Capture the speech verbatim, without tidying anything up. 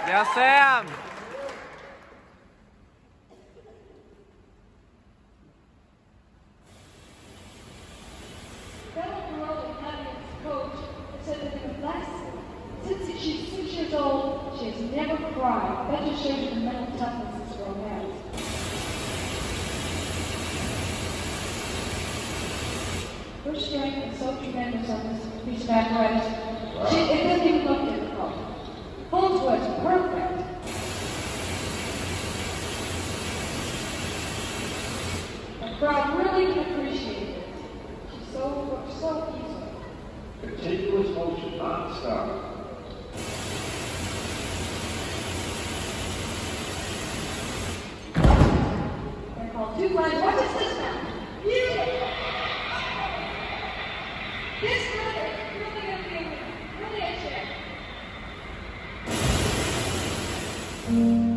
Bien, Sam. Said that it was less. Since she's six years old, she has never cried. That just shows you the mental toughness this girl has. Her strength is so tremendous on this piece of apparatus. Wow. She, it doesn't even look difficult. Full twist, perfect. The crowd really can appreciate it. She's so, so easy. Continuous motion, non-stop. They're called two lines. What is this now? Yeah! This really, really gonna be a, really a check.